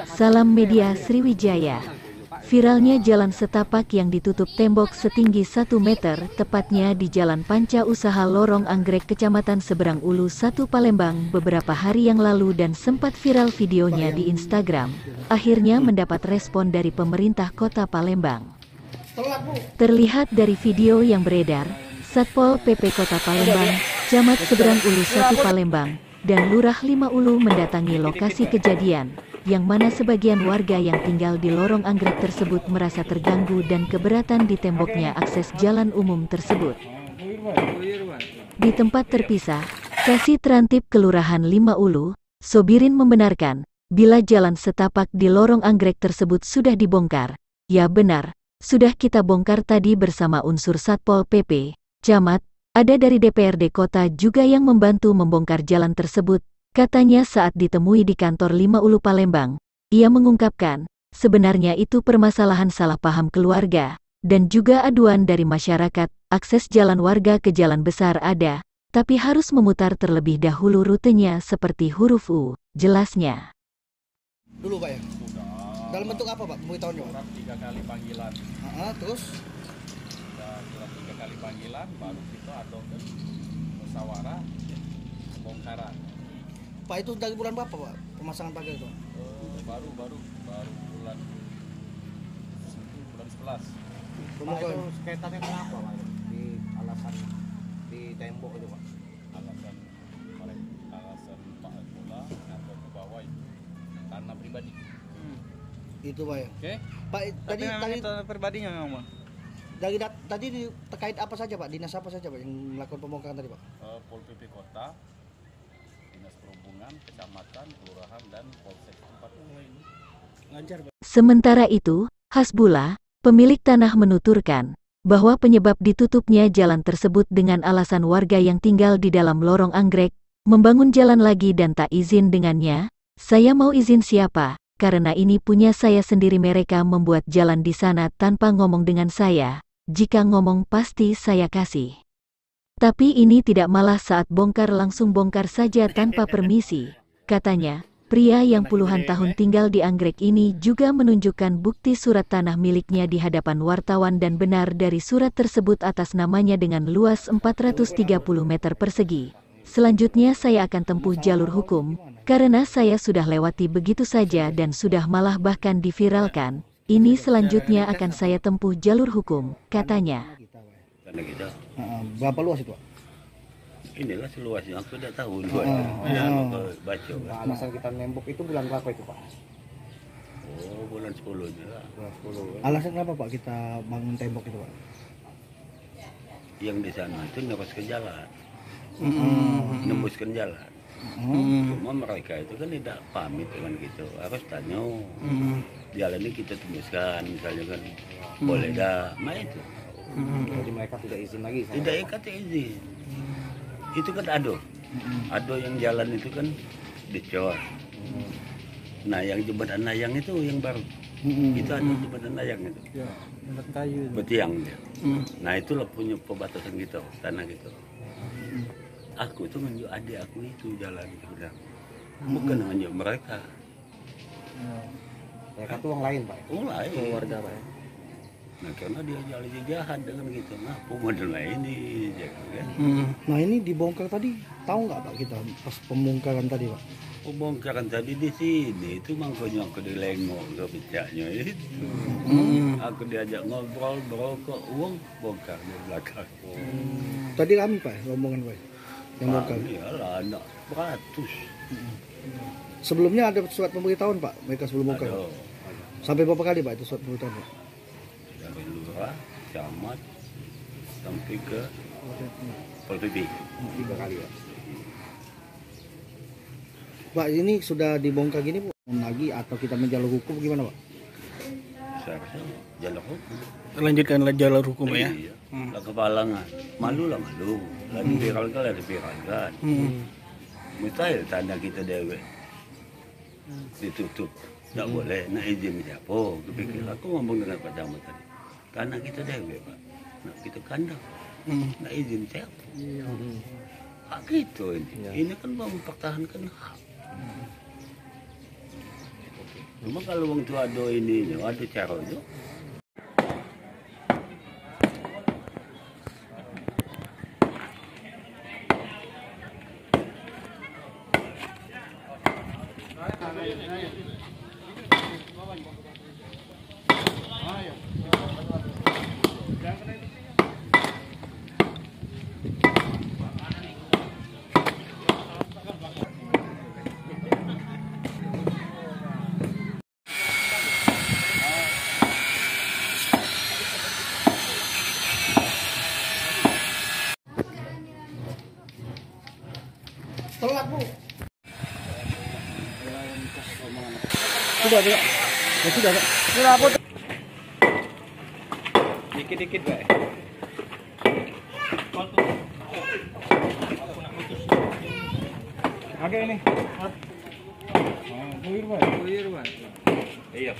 Salam media Sriwijaya. Viralnya jalan setapak yang ditutup tembok setinggi 1 meter, tepatnya di Jalan Panca Usaha Lorong Anggrek, Kecamatan Seberang Ulu 1 Palembang beberapa hari yang lalu dan sempat viral videonya di Instagram. Akhirnya mendapat respon dari pemerintah Kota Palembang. Terlihat dari video yang beredar, Satpol PP Kota Palembang, Camat Seberang Ulu 1 Palembang, dan Lurah 5 Ulu mendatangi lokasi kejadian, yang mana sebagian warga yang tinggal di lorong anggrek tersebut merasa terganggu dan keberatan di temboknya akses jalan umum tersebut. Di tempat terpisah, Kasih Terantip Kelurahan 5 Ulu, Sobirin membenarkan, bila jalan setapak di lorong anggrek tersebut sudah dibongkar. Ya benar, sudah kita bongkar tadi bersama unsur Satpol PP, Camat, ada dari DPRD Kota juga yang membantu membongkar jalan tersebut. Katanya saat ditemui di kantor 5 Ulu Palembang, ia mengungkapkan, sebenarnya itu permasalahan salah paham keluarga, dan juga aduan dari masyarakat, akses jalan warga ke jalan besar ada, tapi harus memutar terlebih dahulu rutenya seperti huruf U, jelasnya. Dulu Pak ya? Dalam bentuk apa Pak pemberitahuannya? Surat 3 kali panggilan. Terus? Surat 3 kali panggilan, baru kita adokan musyawarah pembongkaran. Pak itu dari bulan berapa Pak pemasangan pagar itu? Baru bulan 11. Pak, itu kaitannya kenapa Pak? Di alasan di tembok itu Pak? Alasan Pak Bola atau ke bawah itu karena pribadi. Itu Pak ya? Oke. Pak tadi pribadinya memang. Tadi terkait apa saja Pak? Dinas apa saja Pak yang melakukan pembongkaran tadi Pak? Pol PP Kota, Dinas Perhubungan, Kecamatan, Kelurahan, dan Polsek tempat. Lancar Pak. Sementara itu, Hasbullah, pemilik tanah menuturkan, bahwa penyebab ditutupnya jalan tersebut dengan alasan warga yang tinggal di dalam lorong anggrek, membangun jalan lagi dan tak izin dengannya. Saya mau izin siapa? Karena ini punya saya sendiri, mereka membuat jalan di sana tanpa ngomong dengan saya. Jika ngomong pasti saya kasih. Tapi ini tidak, malah saat bongkar langsung bongkar saja tanpa permisi. Katanya, pria yang puluhan tahun tinggal di anggrek ini juga menunjukkan bukti surat tanah miliknya di hadapan wartawan dan benar dari surat tersebut atas namanya dengan luas 430 meter persegi. Selanjutnya saya akan tempuh jalur hukum, karena saya sudah lewati begitu saja dan sudah malah bahkan diviralkan. Ini selanjutnya akan saya tempuh jalur hukum, katanya. Karena kita Berapa luas itu Pak? inilah seluasnya, aku tidak tahu baca. Alasan kita nembok itu bulan berapa itu Pak? Oh, bulan 10 aja lah. Bulan 10. Alasan kenapa Pak kita bangun tembok itu Pak? Yang di sana itu nembus ke jalan, nembuskan jalan. Cuma mereka itu kan tidak pamit dengan gitu, harus tanya jalan ini kita tembuskan misalnya kan, boleh dah, nah itu. Jadi mereka tidak izin lagi? Tidak kata izin. Itu kan ado yang jalan itu kan dicor. Nah yang jembatan layang itu yang baru, itu ada jembatan layang itu. Jembatan kayu. Betiang dia. Nah itulah punya pembatasan gitu, tanah gitu. Aku itu menunjuk adik aku itu jalan itu bilang. Bukan menunjuk mereka. Mereka tuh orang lain Pak? Oh lain. Keluarga Pak ya? Nah karena dia jalan jahat dengan gitu. Nah aku model ini kan. Nah ini dibongkar tadi, tahu nggak Pak kita pas pembongkaran tadi Pak? Pembongkaran tadi di sini itu makanya aku dilengok ke becaknya itu. Aku diajak ngobrol berokok, uang bongkar di belakang. Tadi kami Pak rombongan Pak yang bongkar. Iyalah anak beratus. Sebelumnya ada surat pemberitahuan Pak mereka sebelum bongkar. Ada. Sampai berapa kali Pak itu surat pemberitahuan Pak? Dari lurah, camat, sampai ke Pol PP. 3 kali ya? Pak ini sudah dibongkar gini Bu, lagi atau kita menjalur hukum gimana Pak? Seharusnya jalur hukum. Lanjutkanlah jalur hukum ya. Iya. Lah kepalangan. Malu lah malu. Lah dipiralkan lah dipiralkan. Mustahil tanah kita dewek ditutup. Tak boleh. Nak izin siapa? Kepikir aku ngomong dengan Pak Camat tadi. Tanah kita dewek Pak. Nak kita kandang. Nak izin siapa? Hak gitu ini. Ini kan mempertahankan hak. Cuma kalau wong tua ado ini, ado caranya. Telat Bu. Sudah ada. Ya, sudah ada. Dikit-dikit baik. Agak ini. Buyur baik. Iya.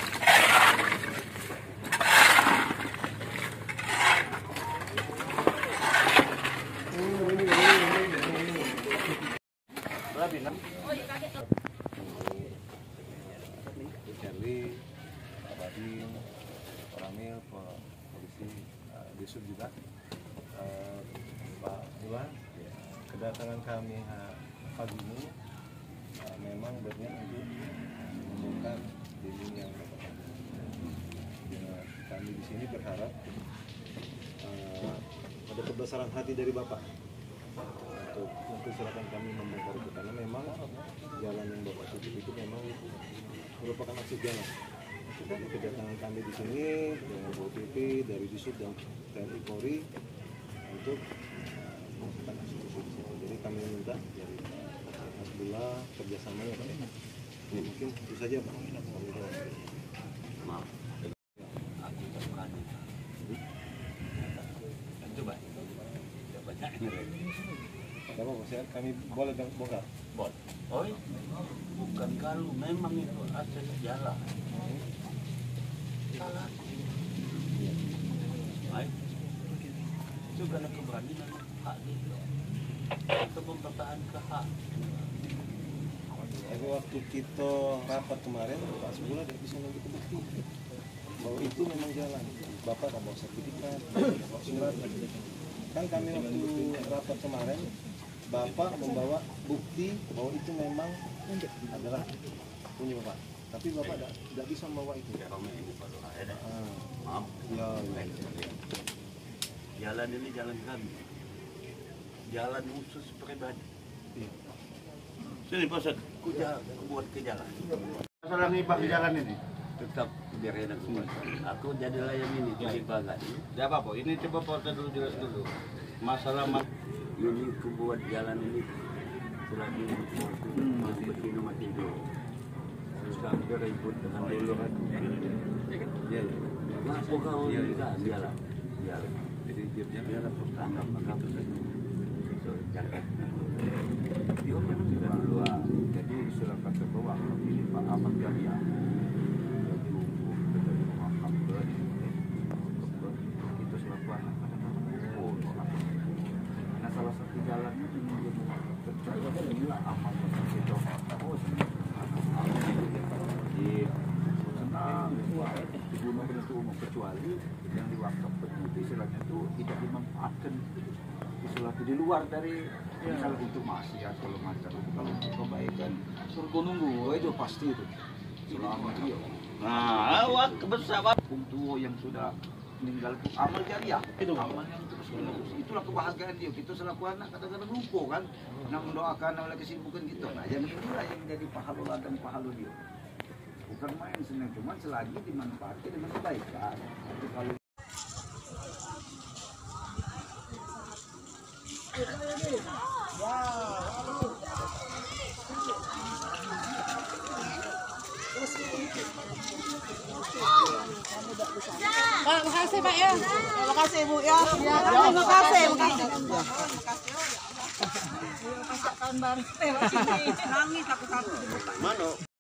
Charlie, Pak Badin, Pak Ramil, Pak Polisi, Disub juga, Pak Bulan. Kedatangan kami pagi ini memang berniat untuk membongkar dinding yang kami di sini berharap ada kebesaran hati dari Bapak untuk mempersilahkan kami membongkar itu, karena memang jalan yang Bapak tutup itu memang merupakan aksi jalan. Kedatangan kami di sini dengan BPP dari Disub dan TNI Polri untuk melakukan aksi di sini. Jadi kami minta dari Alhamdulillah kerjasamanya Pak. Ini mungkin itu saja Pak. Maaf. Aku tak berani. Coba. Banyak ini. Apa kami boleh bongkar? Boleh. Oh, bukan kalau memang itu akses jalan. Salah. Baik. Itu karena keberanian hak dia. Kita mempertahankan hak. Tapi waktu kita rapat kemarin, Pak Sebulan tidak bisa nunjuk bukti bahwa itu memang jalan. Bapak tak bawa sertifikat, bawa surat. Kan kami waktu rapat kemarin, Bapak membawa bukti bahwa itu memang adalah punya Bapak. Tapi Bapak tidak bisa membawa itu. Maaf. Ya. Jalan ini jalan kami. Jalan khusus pribadi. Sini Pak Ustaz, buat ke jalan. Masalah ngibah di jalan ini. Tetap biar enak semua. Aku jadi layang ini di Bagat. Ya apa Bu, ini coba Porta dulu jelas dulu. Masalah Ini aku buat jalan ini selagi begini mati dulu. Sampai ribut dengan dulu kan. Iya. Nah, kau juga jalan. Jadi dia anggap jaga. Dia memang tidak luar. Jadi silakan ke bawah. Ini Pak Ahmad Jaya. Itu selaku anak. Nah, salah satu jalannya percaya inilah amal itu. Oh, di gunung itu umum, kecuali yang diwakafkan itu istilahnya itu tidak dimanfaatkan, istilahnya di luar dari misalnya untuk maksiat segala macam. Kalau untuk kebaikan suruh nunggu itu pasti itu selama dia. Nah, awak bersama tua yang sudah meninggal itu amal jariah, itu amal yang terus menerus. Itulah kebahagiaan dia. Kita selaku anak kadang-kadang lupa kan, nak mendoakan oleh kesibukan kita. Nah, yang itulah yang menjadi pahala dan pahala dia. Bukan main senang, cuma selagi dimanfaatkan dengan kebaikan. Tapi kalau Pak, makasih Pak ya. Terima kasih Ibu ya. Terima kasih. Tahun baru lewat sini. Nangis aku.